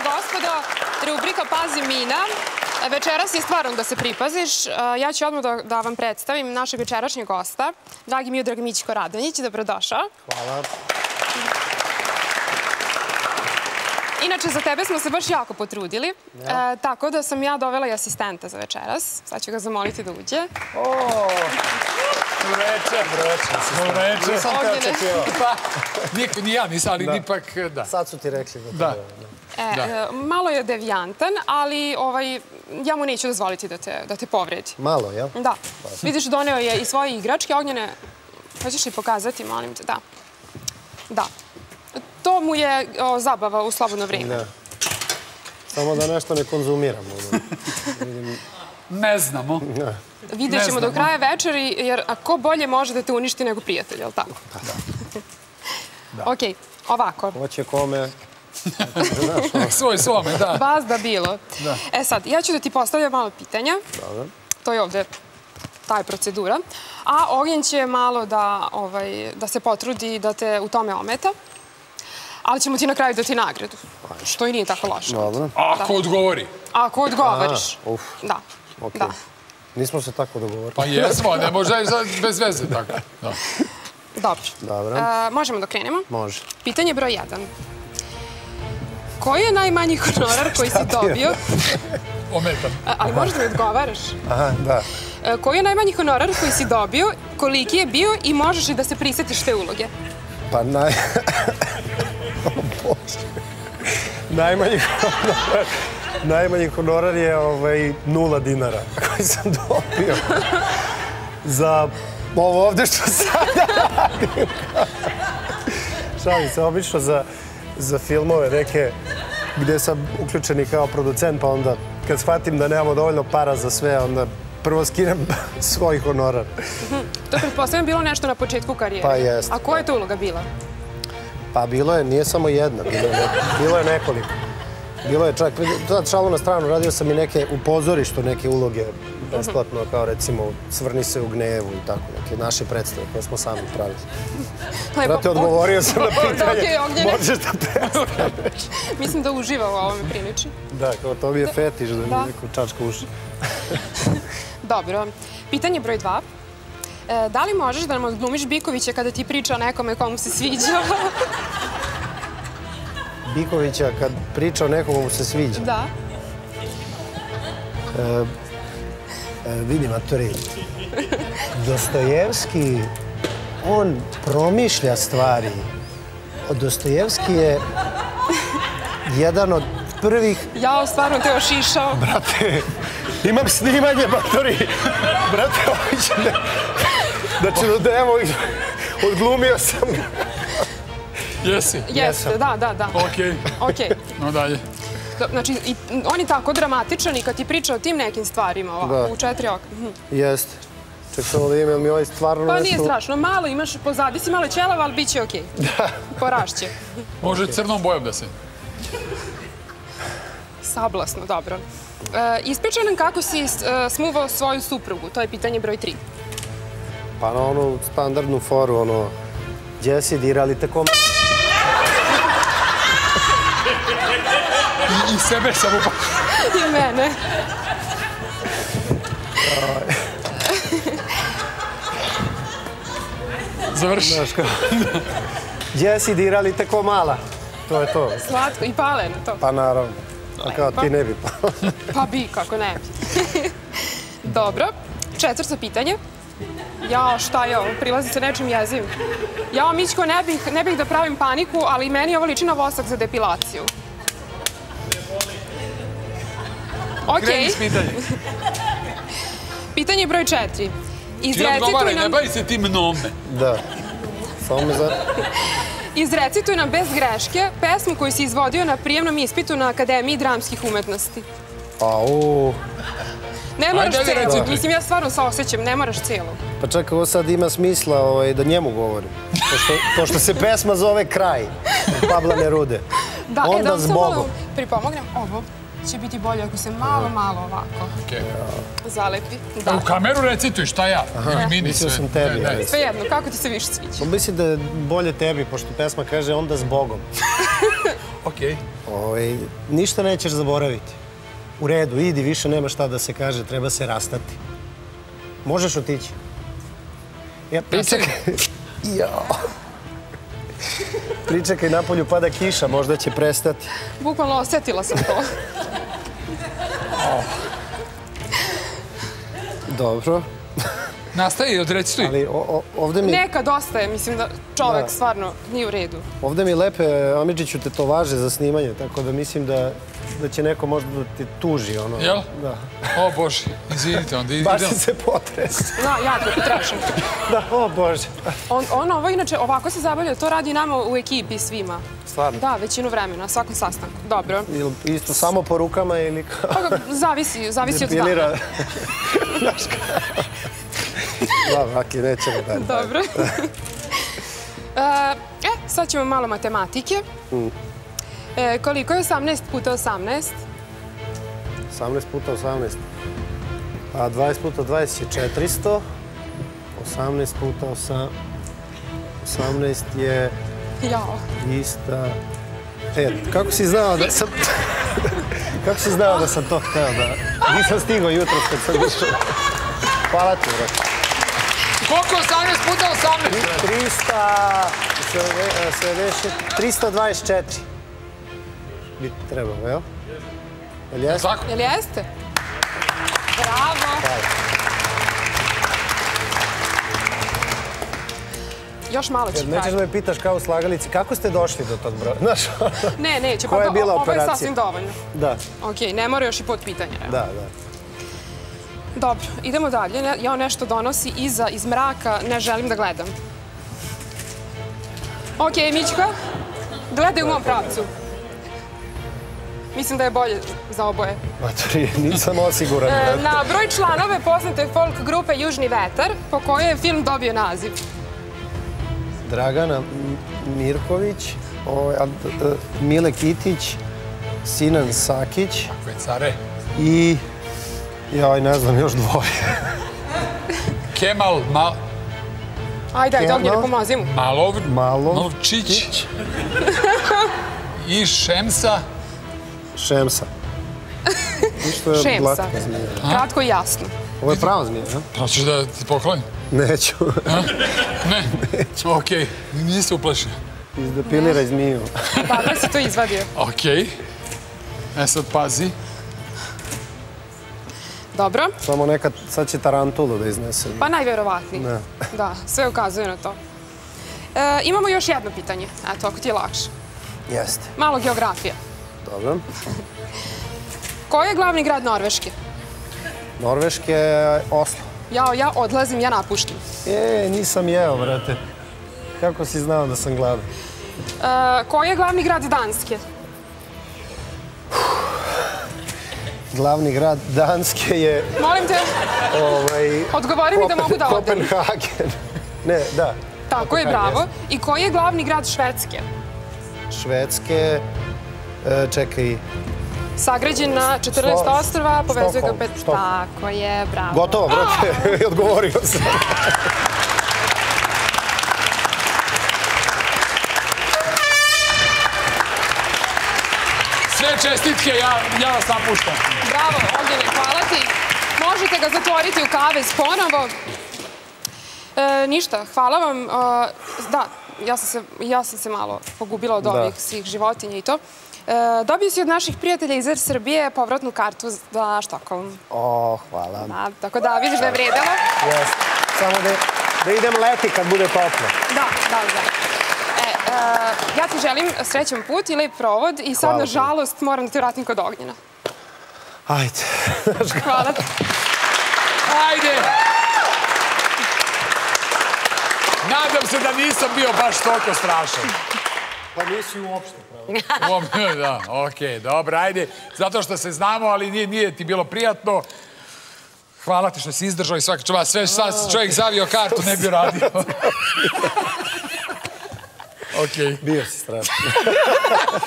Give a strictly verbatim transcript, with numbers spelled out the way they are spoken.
gospodo, rubrika Pazi Mina. Večeras je stvarno da se pripaziš. Ja ću odmah da vam predstavim našeg večerašnjeg gosta, dragi Miodrag Mićko-Radonjić. Dobrodošao. Hvala. Inače, za tebe smo se baš jako potrudili, tako da sam ja dovela i asistenta za večeras. Sad ću ga zamoliti da uđe. Ureče, ureče. Nisam te očekivao. Pa, ni ja nisam, ali ipak da. Sad su ti rekli Da. da. Malo je devijantan, ali ja mu neću dozvoliti da te povredi. Malo, jel? Da. Vidiš, doneo je i svoje igračke. Ognjene, hoćeš li pokazati, molim te? Da. Da. To mu je zabava u slobodno vrijeme. Da. Samo da nešto ne konzumiramo. Ne znamo. Vidjet ćemo do kraja večeri, jer ko bolje može da te uništi nego prijatelj, jel tako? Da. Ok, ovako. Hoće kome... Svoj svome, da. Vas da bilo. E sad, ja ću da ti postavljam malo pitanja. To je ovdje, ta je procedura. A Ognjen će malo da se potrudi da te u tome ometa. Ali ćemo ti na kraju dati nagradu. Što i nije tako loše. Ako odgovori. Ako odgovoriš. Da. Ok. Nismo se tako dogovorili. Pa jesmo, ne može bez veze tako. Dobro. Možemo da krenemo? Može. Pitanje broj jedan. Koji je najmanji honorar koji si dobio? Ometam. Ali možeš da mi odgovaraš? Aha, da. Koji je najmanji honorar koji si dobio, koliki je bio i možeš li da se prisjetiš te uloge? Pa naj... O Bože. Najmanji honorar... Najmanji honorar je nula dinara koji sam dobio za ovo ovde što sada radim. Šalim se, obično za filmove neke gde sam uključen i kao producent, pa onda kad shvatim da nemamo dovoljno para za sve, onda prvo skinem svoj honorar. To je pretpostavljam bilo nešto na početku karijere. Pa jest. A koja je to uloga bila? Pa bilo je, nije samo jedna, bilo je nekoliko. Bilo je čak, sad šalu na stranu, radio sam i neke u pozorištu, neke uloge besplatno, kao recimo Svrni se u gnevu i tako, neke naše predstave koje smo sami pravili. Brate, odgovorio sam na pitanje, možeš da predstaveš. Mislim da uživa u ovome priliči. Da, kao to mi je fetiš da mi neko čačka uši. Dobro. Pitanje broj dva. Da li možeš da nam odglumiš Bikovića kada ti priča o nekome komu se sviđa? Bikovića kad priča o nekom mu se sviđa? Da. Vidi, matori, Dostojevski, on promišlja stvari. Dostojevski je jedan od prvih... Jao, stvarno te ošišao. Brate, imam snimanje, matori. Brate, hoće ne... Znači, da evo, odglumio sam ga. Jesi? Jeste, da, da, da. Okej. Okej. No dalje. Znači, on je tako dramatičan i kad ti priča o tim nekim stvarima, ovako, u četiri oka. Jeste. Ček samo da imam, mi ovaj stvarno nešto... Pa nije strašno, malo imaš, pozadi si malo ćelav, ali bit će okej. Porašće. Može crnom bojom da se... Sablasno, dobro. Ispričaj nam kako si smuvao svoju suprugu, to je pitanje broj tri. Pa na onu standardnu foru, ono... Gdje si dirali tako... I sebe sam upao. I mene. Završi. Gdje si dirali tako mala? To je to. Slatko i paleno to. Pa naravno. A kao ti ne bi pao. Pa bi, kako ne bi. Dobro. Četvrto pitanje. Jao, šta je ovo? Prilazi se nečim jezivim. Jao, Mićko, ne bih da pravim paniku, ali meni ovo liči na vosak za depilaciju. Kreni s pitanje. Pitanje broj četiri. Ti odgovaraj, ne bavi se ti mnome. Da. Samo me za... Izrecituj nam bez greške pesmu koju si izvodio na prijemnom ispitu na Akademiji dramskih umetnosti. Au... Ne moraš cijelo. Mislim, ja stvarno se osjećam, ne moraš cijelo. Pa čak, ovo sad ima smisla da njemu govorim. Pošto se pesma zove Kraj, Pabla Nerude. Da, e, da vam samo malo pripomognem. Ovo će biti bolje ako se malo, malo ovako zalepi. U kameru recituj, šta ja? Mislio sam tebi. Sve jedno, kako ti se više sviđa? Mislim da je bolje tebi, pošto pesma kaže onda s Bogom. Okej. Ništa nećeš zaboraviti. U redu, idi, više nema šta da se kaže, treba se rastati. Možeš otići? Ja, pričekaj. Jao. Pričekaj, napolju pada kiša, možda će prestati. Bukvalno osjetila sam to. Dobro. Nastavi, odrecituj. Ali ovde mi... Nekad ostaje, mislim da čovek stvarno nije u redu. Ovde mi lepe Amidžiću tetovaže za snimanje, tako da mislim da će neko možda da te tuži, ono... Jel? Da. O, Bože, izvinite, onda idem. Baš si se potresao. Da, jako potrešam. Da, o, Bože. On ovo, inače, ovako se zabavlja, to radi nama u ekipi svima. Stvarno? Da, većinu vremena, svakom sastanku. Dobro. Ili isto samo po rukama ili kao... Zavisi, zavisi od dana. Depilira... Znaš kao... Da, Aki, nećemo dalje. Dobro. E, sad ćemo malo matematike. Koliko je osamnaest puta osamnaest? osamnaest puta osamnaest. A dvadeset puta dvadeset je četiristo. osamnaest puta osamnaest je... Jao. Ista... E, kako si znao da sam... Kako si znao da sam to hteo da... Nisam stigao jutros kad sam išao. Hvala ti, brate. Koliko je osamnaest puta osamnaest? trista dvadeset četiri. Bi trebalo, jel? Jel jeste? Jel jeste? Bravo. Još malo ću kraju. Nećeš da me pitaš kao u slagalici, kako ste došli do tog broja? Znaš, ne, neće. Koja je bila operacija? Ovo je sasvim dovoljno. Da. Okej, ne mora još i pod pitanja. Da, da. Dobro, idemo dalje. Ja nešto donosi iza, iz mraka, ne želim da gledam. Okej, Mićka, gledaj u mom pravcu. Mislim da je bolje za oboje. Matori, nisam osiguran. Na broj članove poznate folk grupe Južni vetar, po kojoj je film dobio naziv. Dragana Mirković, Mile Kitić, Sinan Sakić i... Joj, ne znam, još dvoje. Kemal Mal... Ajde, ajde, Ognjene, pomozi mu. Malovčić i Šemsa. Šemsa. Šemsa. Kratko i jasno. Ovo je prava zmija, ja? Hoćeš da ti poklonim? Neću. Ne? Neću. Okej, nisi uplašio. Izdepiliraj zmiju. Dobro si to izvadio. Okej. E sad pazi. Dobro. Samo nekad, sad će tarantulu da iznese. Pa najvjerovatniji. Da, sve ukazuje na to. Imamo još jedno pitanje, eto, ako ti je lakše. Jeste. Malo geografije. Dobro. Koji je glavni grad Norveške? Norveške je Oslo. Jao, ja odlazim, ja napuštam. E, nisam jeo, brate. Kako si znao da sam gladan? Koji je glavni grad Danske? Glavni grad Danske je... Molim te, odgovori mi da mogu da odem. Kopenhagen. Ne, da. Tako je, bravo. I koji je glavni grad Švedske? Švedske... Čekaj... Sagrađen na četrnaest ostrva, povezuje ga pet... Tako je, bravo. Gotovo, brate, odgovorio sam. Sve čestitke, ja vas napuštam. Bravo, Ognjene, hvala ti. Možete ga zatvoriti u kavez ponovo. Ništa, hvala vam. Da, ja sam se malo pogubila od ovih svih životinja i to. Dobio si od naših prijatelja iz Er Srbije povratnu kartu za Štokholm. O, hvala. Tako da, vidiš da je vredela. Jeste. Samo da idem leti kad bude toplo. Da, da, da. Ja ti želim srećan put i lep provod i sad, nažalost, moram da te vratim kod Ognjena. Ajde. Hvala ti. Ajde! Nadam se da nisam bio baš toliko strašan. Pa nisi uopšte, pravo. Da, okej, dobro, ajde. Zato što se znamo, ali nije ti bilo prijatno. Hvala ti što si izdržao i svaka čova. Sve sad čovjek zavio kartu, ne bi radio. Okej. Bio si strašno.